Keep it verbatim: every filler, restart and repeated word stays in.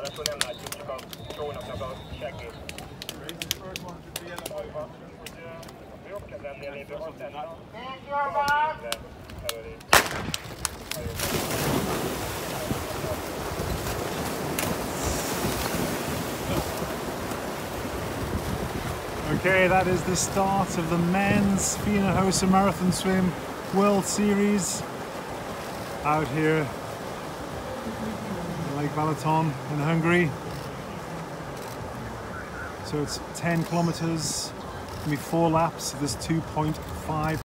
Okay, that is the start of the men's Fina-Hosa Marathon Swim World Series out here in Lake Balaton in Hungary. So it's ten kilometers, maybe four laps of this two point five